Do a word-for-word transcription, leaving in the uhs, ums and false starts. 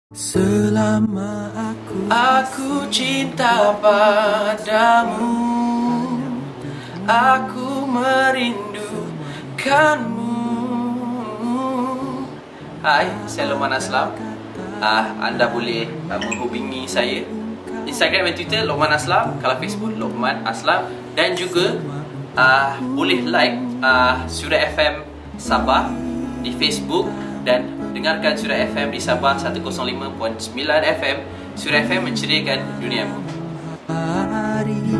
Selama aku Aku cinta padamu, aku merindukanmu. Hai, saya Lokman Aslam. Ah, anda boleh uh, menghubungi saya Instagram dan Twitter Lokman Aslam, kalau Facebook Lokman Aslam, dan juga uh, boleh like uh, Suria F M Sabah di Facebook dan dengarkan Suria F M di Sabah seratus lima perpuluhan sembilan F M. Suria F M menceriakan duniamu.